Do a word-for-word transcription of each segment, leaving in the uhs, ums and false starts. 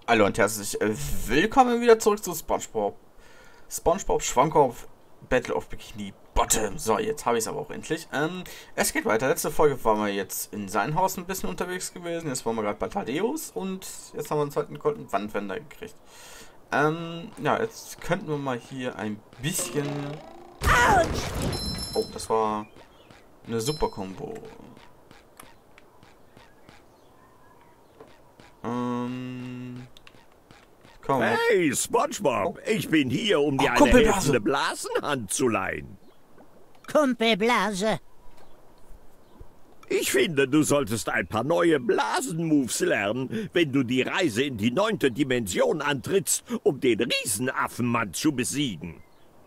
Hallo und herzlich äh, willkommen wieder zurück zu SpongeBob. SpongeBob Schwammkopf Battle of Bikini Bottom. So, jetzt habe ich es aber auch endlich. Ähm, es geht weiter. Letzte Folge waren wir jetzt in sein Haus ein bisschen unterwegs gewesen. Jetzt waren wir gerade bei Thaddeus und jetzt haben wir uns heute einen goldenen Wandwender gekriegt. Ähm, ja, jetzt könnten wir mal hier ein bisschen... Oh, das war eine super Kombo. Ähm... Komm. Hey, SpongeBob, Oh. ich bin hier, um dir Oh, eine Kumpelblase. helfende Blasenhand zu leihen. Kumpelblase. Ich finde, du solltest ein paar neue Blasenmoves lernen, wenn du die Reise in die neunte Dimension antrittst, um den Riesenaffenmann zu besiegen.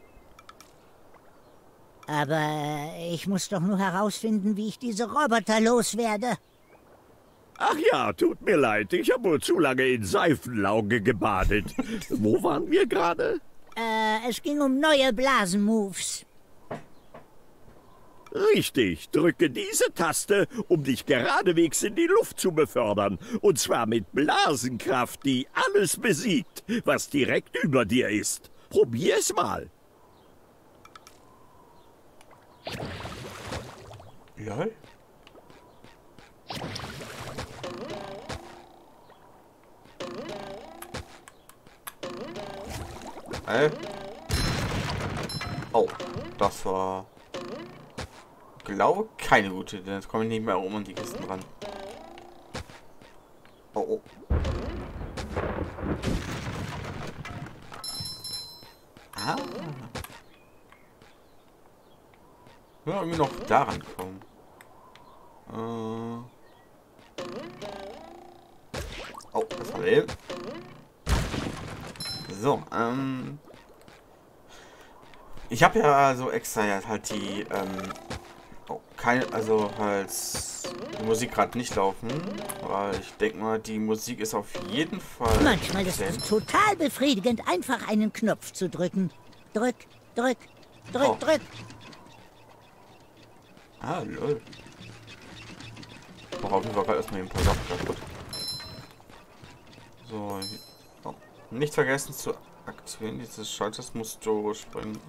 Aber ich muss doch nur herausfinden, wie ich diese Roboter loswerde. Ach ja, tut mir leid, ich habe wohl zu lange in Seifenlauge gebadet. Wo waren wir gerade? Äh, es ging um neue Blasenmoves. Richtig, drücke diese Taste, um dich geradewegs in die Luft zu befördern. Und zwar mit Blasenkraft, die alles besiegt, was direkt über dir ist. Probier es mal. Lol. Ey. Oh, das war... glaube keine gute Idee. Jetzt komme ich nicht mehr um an die Kisten ran. Oh, oh. Ah. Wir irgendwie noch daran kommen. Äh. Oh, das war eben. So, ähm. Ich habe ja so extra halt die, ähm. Oh, keine, also halt die Musik gerade nicht laufen, weil ich denke mal, die Musik ist auf jeden Fall... Manchmal ist es total befriedigend, einfach einen Knopf zu drücken. Drück, drück, drück, Oh. drück. Ah, lol. Worauf wir gerade erstmal ein paar Sachen kaputt. So, oh. Nicht vergessen zu aktivieren dieses Schalters, musst du springen.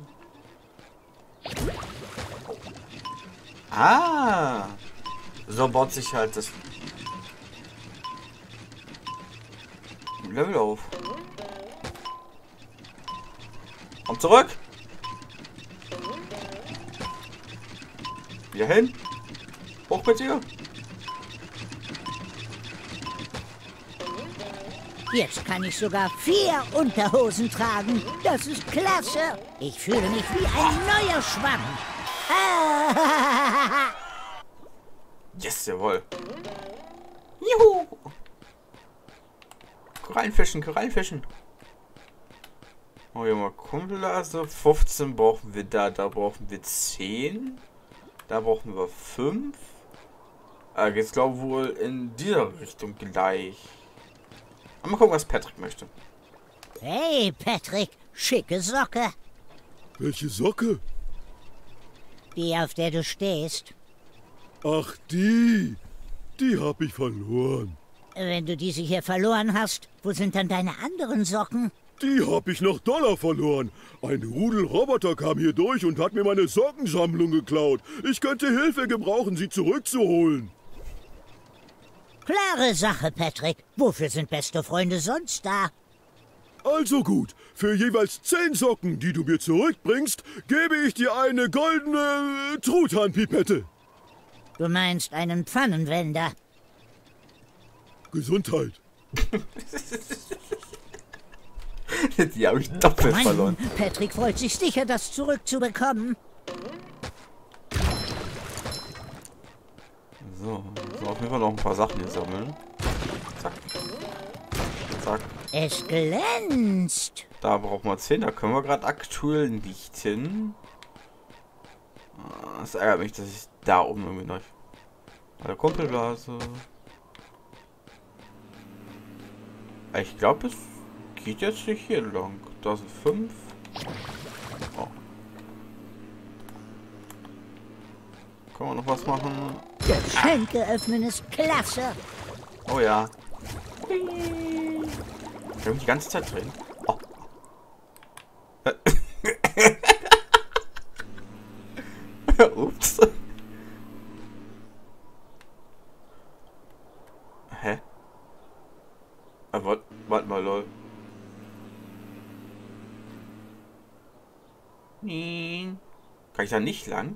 Oh. Ah! So baut sich halt das Level auf. Komm zurück! Wieder hin! Hoch mit dir! Jetzt kann ich sogar vier Unterhosen tragen. Das ist klasse. Ich fühle mich wie ein neuer Schwamm. Ah. Yes, jawohl. Juhu! Korallenfischen, Korallenfischen. Oh ja, mal Kumpelblase. fünfzehn brauchen wir da. Da brauchen wir zehn. Da brauchen wir fünf. Äh, jetzt glaube ich wohl in dieser Richtung gleich. Mal gucken, was Patrick möchte. Hey, Patrick, schicke Socke. Welche Socke? Die, auf der du stehst. Ach, die. Die hab ich verloren. Wenn du diese hier verloren hast, wo sind dann deine anderen Socken? Die hab ich noch Dollar verloren. Ein Rudel Roboter kam hier durch und hat mir meine Sockensammlung geklaut. Ich könnte Hilfe gebrauchen, sie zurückzuholen. Klare Sache, Patrick. Wofür sind beste Freunde sonst da? Also gut, für jeweils zehn Socken, die du mir zurückbringst, gebe ich dir eine goldene äh, Truthahnpipette. Du meinst einen Pfannenwender. Gesundheit. Die habe ich doppelt Mann, verloren. Patrick freut sich sicher, das zurückzubekommen. So, so auf jeden Fall noch ein paar Sachen hier sammeln. Zack. Zack. Es glänzt. Da brauchen wir zehn. Da können wir gerade aktuell nicht hin. Das ärgert mich, dass ich da oben irgendwie noch... Bei der Kumpelblase. Ich glaube, es geht jetzt nicht hier lang. Da sind fünf. Oh. Können wir noch was machen? Geschenke öffnen ist klasse. Oh ja. Kann ich die ganze Zeit drehen? Oh. Ups. Hä? Ah, warte wart mal, lol. Kann ich da nicht lang?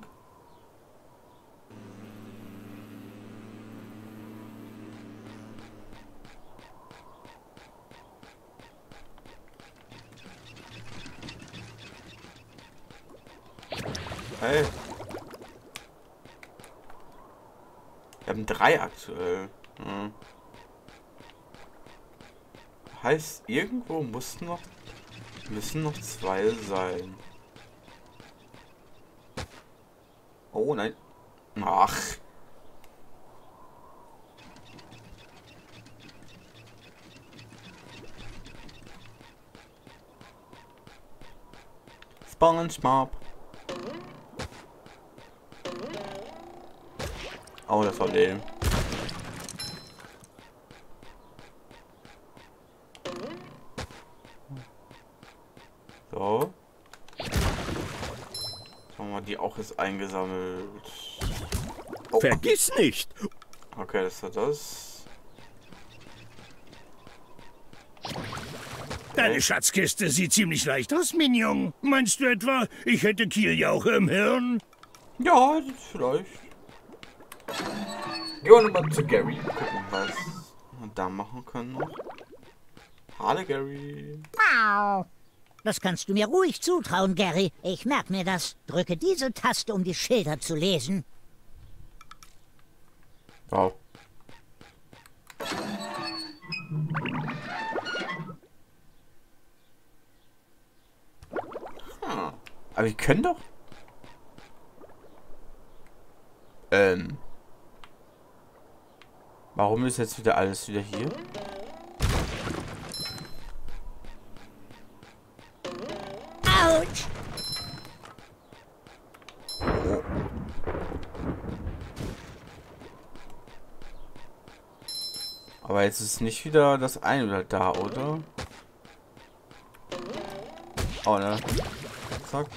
Hey. Wir haben drei aktuell. Hm. Heißt, irgendwo mussten noch müssen noch zwei sein. Oh nein. Ach. SpongeBob. Oh, das war lame. So. Haben wir die auch jetzt eingesammelt. Oh. Vergiss nicht! Okay, das war das. Deine Schatzkiste sieht ziemlich leicht aus, Minion. Meinst du etwa, ich hätte Kieljauche im Hirn? Ja, vielleicht. Gehen wir nochmal zu Gary. Gucken, was wir da machen können noch. Hallo, Gary. Wow. Das kannst du mir ruhig zutrauen, Gary. Ich merke mir das. Drücke diese Taste, um die Schilder zu lesen. Wow. Hm. Aber wir können doch... Ähm... Warum ist jetzt wieder alles wieder hier? Autsch! Oh. Aber jetzt ist nicht wieder das eine da, oder? Oh, ne? Zack.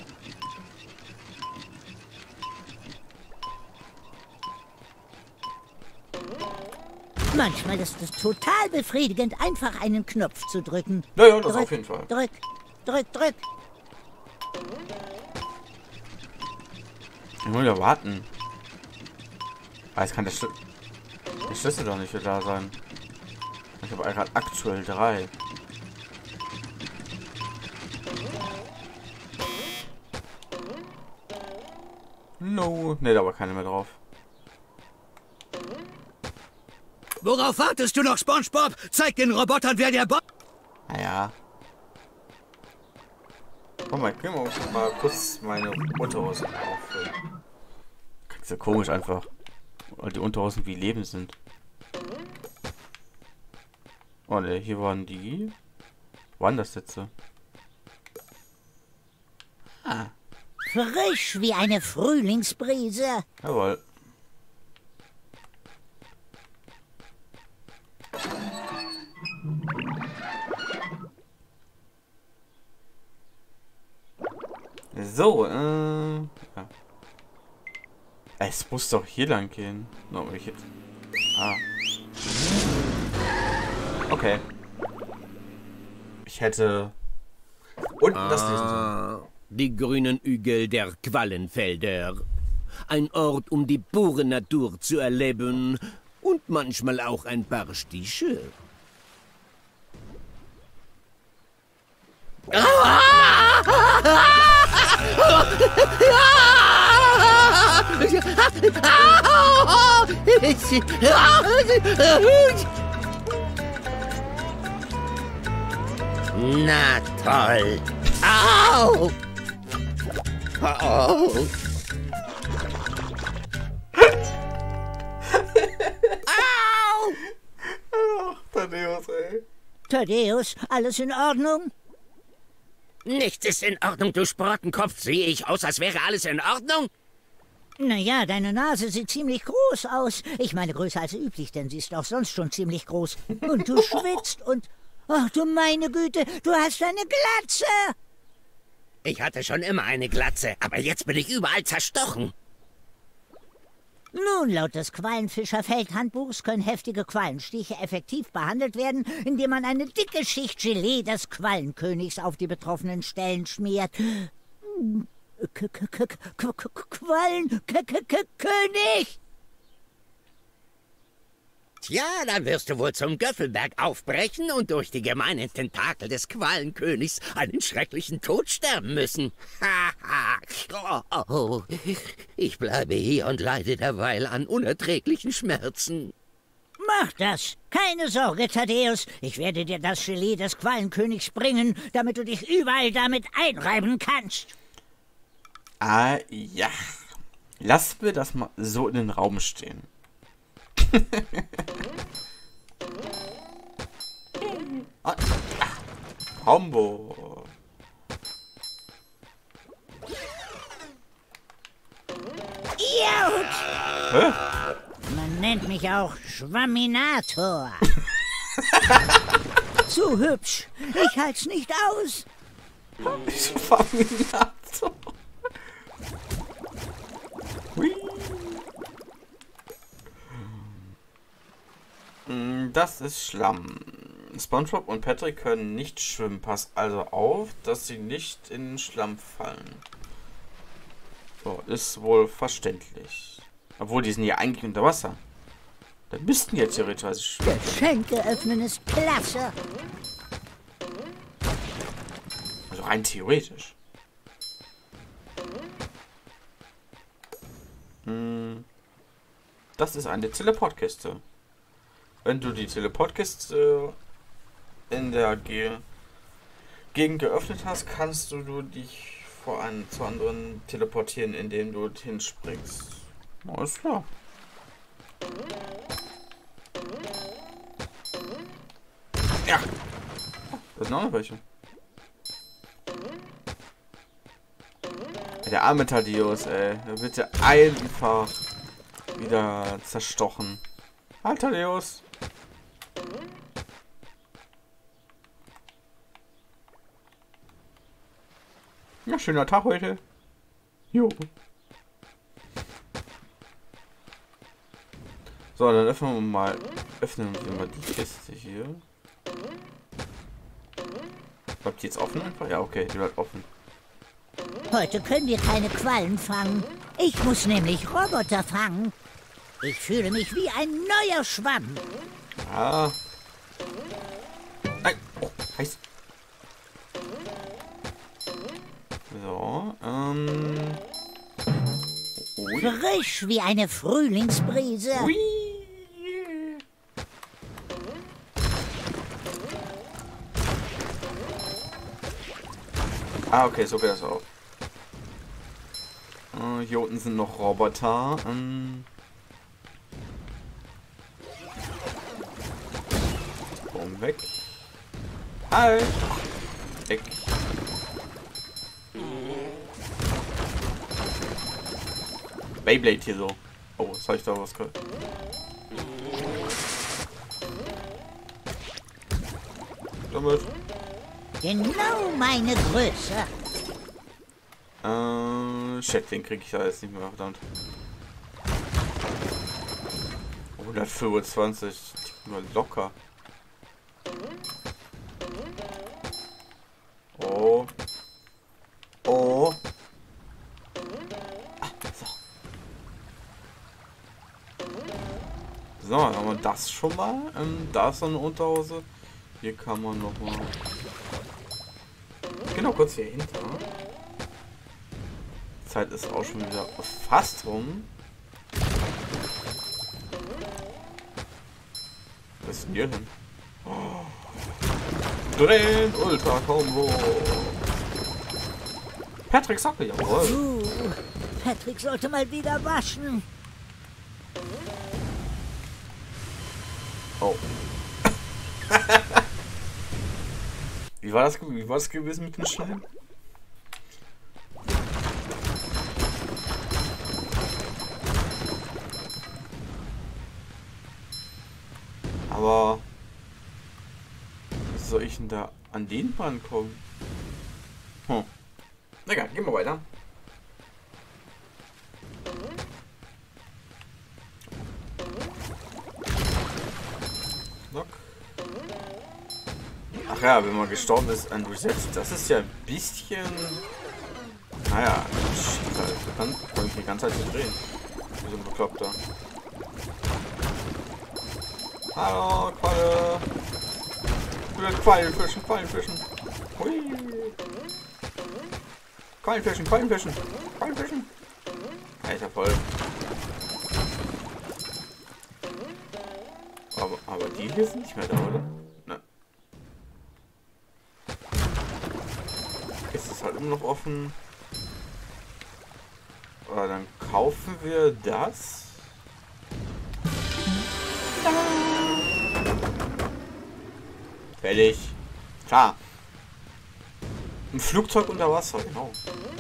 Manchmal ist es total befriedigend, einfach einen Knopf zu drücken. Naja, das drück, auf jeden Fall. Drück, drück, drück. Ich muss ja warten. Ah, jetzt kann der, Schl der Schlüssel doch nicht wieder da sein. Ich habe gerade aktuell drei. No. Ne, da war keine mehr drauf. Worauf wartest du noch, SpongeBob? Zeig den Robotern, wer der Bo... Naja. Komm mal, gehen wir mal kurz meine Unterhosen auffüllen. Das ist ja komisch einfach. Weil die Unterhosen wie Leben sind. Oh ne, hier waren die. Wo waren das jetzt? Ah. Frisch wie eine Frühlingsbrise. Jawohl. So, äh... Ja. Es muss doch hier lang gehen. No, ich jetzt... Ah. Okay. Ich hätte... Unten ah, das lesen sollen. Die grünen Hügel der Quallenfelder. Ein Ort, um die pure Natur zu erleben. Und manchmal auch ein paar Stiche. Na toll. Au! Au! Au! Ach, Thaddeus, ey. Thaddeus, alles in Ordnung? Nichts ist in Ordnung, du Sportenkopf. Sehe ich aus, als wäre alles in Ordnung? Naja, deine Nase sieht ziemlich groß aus. Ich meine größer als üblich, denn sie ist auch sonst schon ziemlich groß. Und du schwitzt und... Ach du meine Güte, du hast eine Glatze. Ich hatte schon immer eine Glatze, aber jetzt bin ich überall zerstochen. Nun, laut des Quallenfischer-Feldhandbuchs können heftige Quallenstiche effektiv behandelt werden, indem man eine dicke Schicht Gelee des Quallenkönigs auf die betroffenen Stellen schmiert. Quallenkönig! Tja, dann wirst du wohl zum Göffelberg aufbrechen und durch die gemeinen Tentakel des Quallenkönigs einen schrecklichen Tod sterben müssen. oh, oh, ich bleibe hier und leide derweil an unerträglichen Schmerzen. Mach das! Keine Sorge, Thaddeus. Ich werde dir das Gelee des Quallenkönigs bringen, damit du dich überall damit einreiben kannst. Ah, ja. Lassen wir das mal so in den Raum stehen. ah, Combo. Jaut! Hä? Man nennt mich auch Schwamminator. Zu hübsch. Ich halt's nicht aus. Schwamminator. Hui. Das ist Schlamm. SpongeBob und Patrick können nicht schwimmen. Pass also auf, dass sie nicht in den Schlamm fallen. So, ist wohl verständlich. Obwohl, die sind ja eigentlich unter Wasser. Da müssten jetzt theoretisch schwimmen. Geschenke öffnen ist klasse. Also rein theoretisch. Hm. Das ist eine Teleportkiste. Wenn du die Teleportkiste in der Ge Gegend geöffnet hast, kannst du, du dich vor einen zu anderen teleportieren, indem du hinspringst. Alles klar. Ja. Da sind auch noch welche. Der arme Thaddeus, ey. Der wird ja einfach wieder zerstochen. Halt, Thaddeus. Ja, schöner Tag heute. Jo. So, dann öffnen wir mal, öffnen wir mal die Kiste hier. Bleibt die jetzt offen einfach? Ja, okay, die bleibt offen. Heute können wir keine Quallen fangen. Ich muss nämlich Roboter fangen. Ich fühle mich wie ein neuer Schwamm. Ah. Nein. Oh, heiß. So, ähm. Ui. Frisch wie eine Frühlingsbrise. Ui. Ah, okay, so geht das auch. Äh, hier unten sind noch Roboter. Ähm. Boom, weg. Halt. Weg. Beyblade hier so. Oh, was habe ich da was gehört? Damit. Genau meine Größe. Äh, shit, den krieg ich ja jetzt nicht mehr, verdammt. hundertfünfundzwanzig, nur locker. Oh. Oh. Ah, so. So, dann haben wir das schon mal. Ähm, da ist so eine Unterhose. Hier kann man noch mal. Genau, kurz hier hinter. Die Zeit ist auch schon wieder fast rum. Was ist denn hier hin? Oh. Drehen, Ultra Combo. Patrick Socke, jawohl. Uh, Patrick sollte mal wieder waschen. Oh. Wie war das, wie war das gewesen mit dem Schneiden? Aber soll ich denn da an den rankommen? Hm. Egal, gehen wir weiter. Lock. Ach ja, wenn man gestorben ist, ein Reset. Das ist ja ein bisschen... Naja, shit, halt. Dann kann ich die ganze Zeit nicht drehen. Wie so ein Bekloppter. Hallo, Qualle. Ich will Quallenfischen, Quallenfischen. Hui. Quallenfischen, Quallenfischen. Quallenfischen. Alter, voll. Aber, aber die hier sind nicht mehr da, oder? Ne. Ist es halt immer noch offen. Aber dann kaufen wir das. Fertig. Klar. Ein Flugzeug unter Wasser, genau.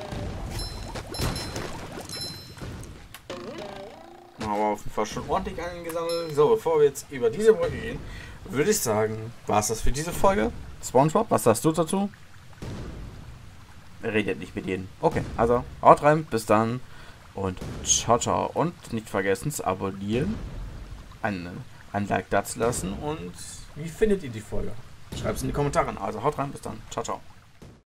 Aber auf jeden Fall schon ordentlich eingesammelt. So, bevor wir jetzt über diese Brücke gehen, würde ich sagen, war es das für diese Folge. SpongeBob, was sagst du dazu? Er redet nicht mit jedem. Okay, also haut rein, bis dann und ciao, ciao. Und nicht vergessen zu abonnieren, ein, ein Like da zu lassen und wie findet ihr die Folge? Schreibt es in die Kommentare. Also haut rein, bis dann. Ciao, ciao.